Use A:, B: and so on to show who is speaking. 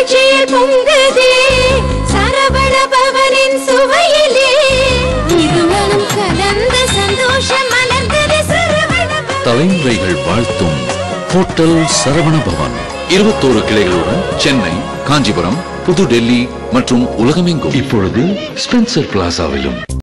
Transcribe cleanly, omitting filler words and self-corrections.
A: மகிழ்ச்சியில் பொங்குதே சரவண பவனின் சுவையிலே இருமனம் கலந்த சந்தோஷம் மலர்ந்தது சரவண
B: தலைமுறைகள் வாழ்த்தும் ஹோட்டல் சரவண பவன் 21 கிளைகளுடன் சென்னை, காஞ்சிபுரம், புது டெல்லி மற்றும் உலகமெங்கும். இப்பொழுது ஸ்பென்சர் பிளாசாவிலும்.